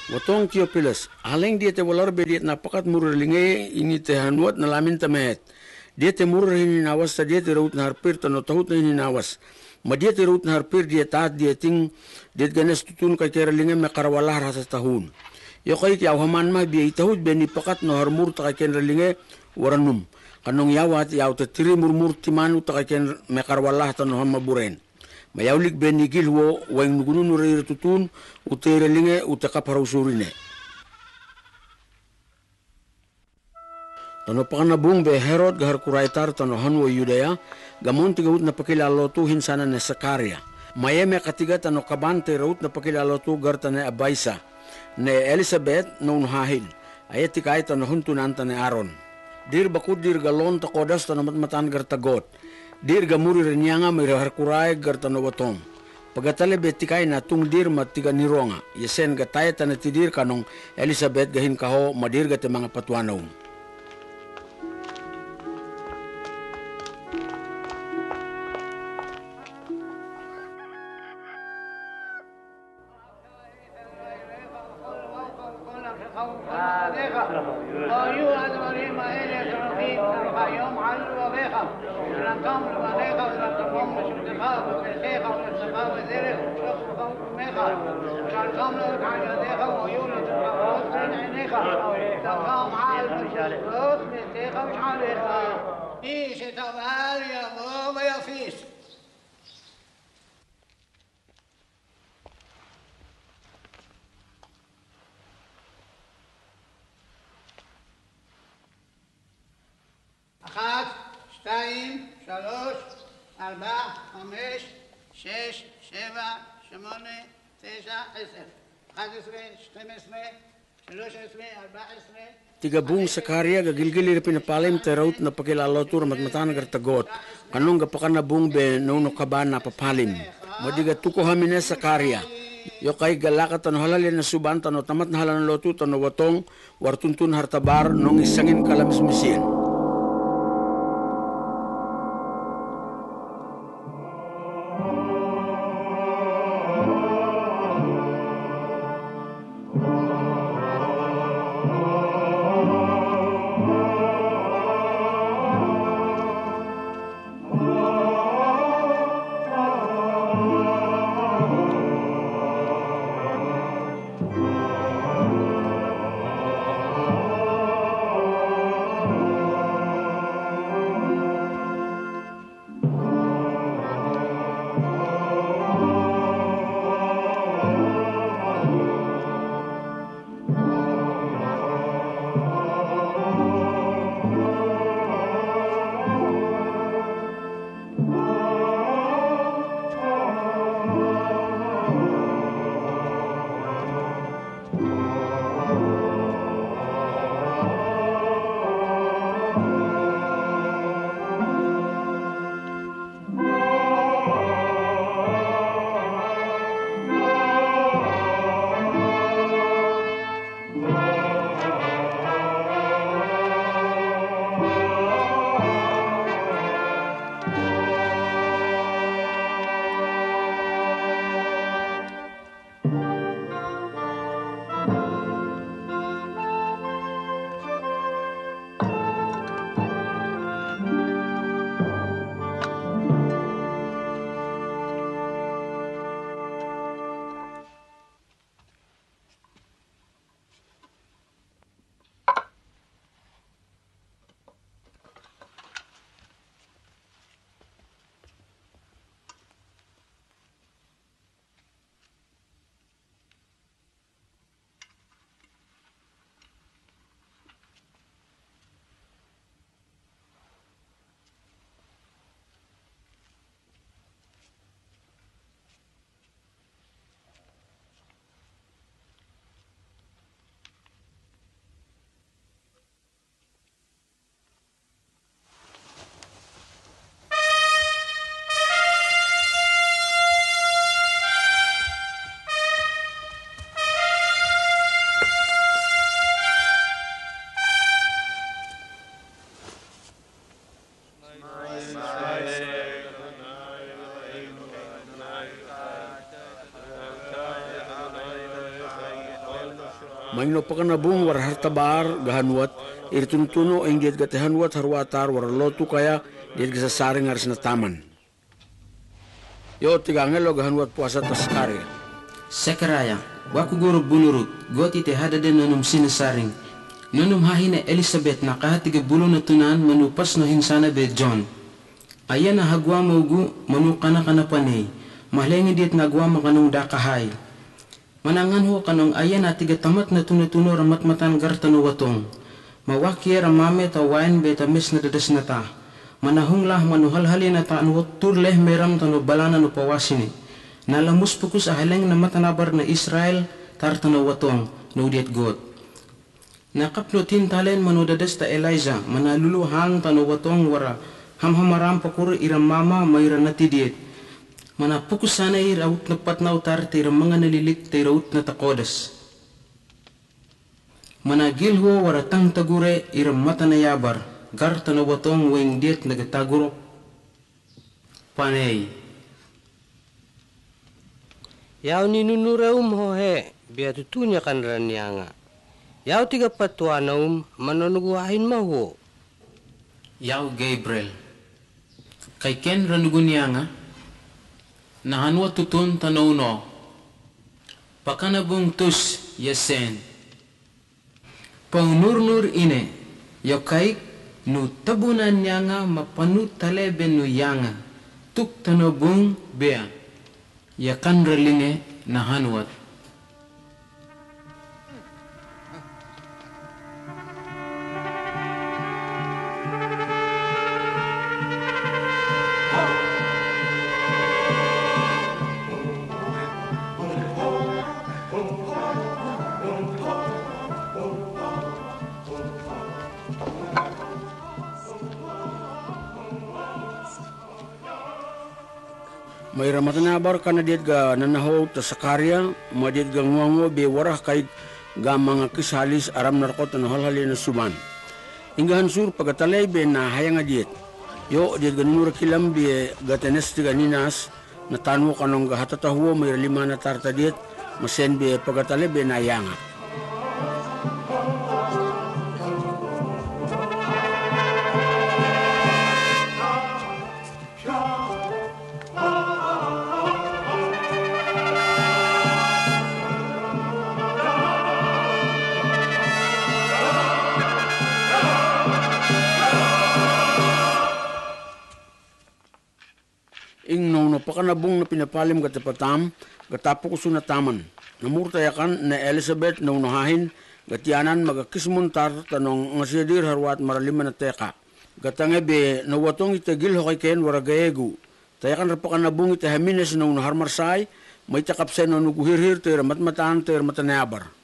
Watong Theophilus, aleng dia te walar be dia napakat murlinge ini te hanuat na lamin tamet. Dia te murur ini nawas ta dia te raut na harpir tano tahut na ini nawas. Ma dia te raut na harpir dia taat dia ting dia ganes tutun ka kera linge me karawalah rasa tahun. Yo kai ki haman ma bi tahut be ni pakat no harmur ta kera linge waranum. Kanong yawat yaw te tiri murmur timanu ta kera me karawalah tano hama buren. Mayaulik benigil wo waing nugunun ure tutun utere linge utaka parausurine. Tano pakanabung be Herod gahar kuraitar tano hanwo Yudea gamon tiga ut na pakila lotu hinsana ne Sakaria. Mayeme katiga tano kabante raut na pakila lotu gartane Abaisa ne Elizabeth non hahil. Ayati kay tano huntunan tane Aaron. Dir bakut dir galon takodas tano matmatan gartagot. Dir gamuri renyanga may harkuray gartano watong. Pagatale betikay na tung dir matiga nironga. Yesen gataya tanatidir kanong Elizabeth gahin kaho madir gate mga patuanaw. אחת, שתיים, שלוש, ארבע, חמש, שש, שבע, שמונה, תשע, 10, 11, 12, 13, 14. Tiga bung Sakaria gagilgilir pinapalim teraut na pakilalotur matmatan gartagot. Kanong gapakan na bung be nono kaban na papalim. Madiga tuko hamine Sakaria. Yo kay galaka tano halalin na suban tano tamat na halan lotu tano watong wartuntun hartabar nong isangin kalamis misien. Maino pakanabung war hartabar gahanwat irtunutuno ing diet gatehanwat harwatar war lotu kaya diet gasasaring aris na taman. Yo tigangelo gahanwat puasa taskari. Sekaraya, waku guru bunurut, goti te hadade nonum sinasaring. Nonum hahine Elizabeth na kahatiga bulo na tunan manupas no hinsana be John. Ayan na hagwa maugu manu kana panay. Mahlengi diet nagwa makanong dakahay. Manangan ho kanong ayan na tiga tamat na tunutuno ramat matan gartano watong. Mawaki ramame tawain be tamis na dadas na ta. Manahunglah manuhalhali na taanwot turleh meram tano balana no pawasini. Nalamus pukus ahaleng na matanabar na Israel tartano watong no diet god. Nakapno tintalen manudadas ta Elijah manaluluhang tano watong wara hamhamaram pakuro iram mama mayra na tidiet. Mana pukus sana iraut na patnautar tira mga nalilik tiraut na takodas. Mana gilho wara tang tagure iram mata na yabar. Gar tano watong weng diet nagatagurok panay. Yaw ninunura hohe, biya tutunya kan ranianga. Yaw tiga patuana manonuguahin maho. Yaw Gabriel. Kay ken ranugunianga, nahanwa tutun tanauno. Pakanabung tus yasen. Pangnurnur ine, yokaik nu tabunan nyanga mapanu talebe nu yanga tuk tanobung bea yakan relinge nahanwat. May ramatanabar ka na diet ga nanahaw ta sakarya, madiet ga nguango be warah kay ga mga kisalis aram narkot na halhali na suman. Inggahan sur pagatalay be na hayang diet. Yo diet ga nunura kilam be ga tenes tiga ninas na tanwo kanong ga hatatahuwa may lima na tarta diet masen be pagatalay be na hayanga. Ing no pakanabong na pinapalim gatapatam, gatapo ko sunataman. Namurtayakan na Elizabeth no nahahin, gatianan magakismuntar tanong ngasidir harwat maralima na teka. Gatangebe na watong itagil ho kay ken waragaegu. Tayakan rapakanabong itahamines no naharmarsay, may takapsen no nuguhirhir tira matmatan tira matanabar.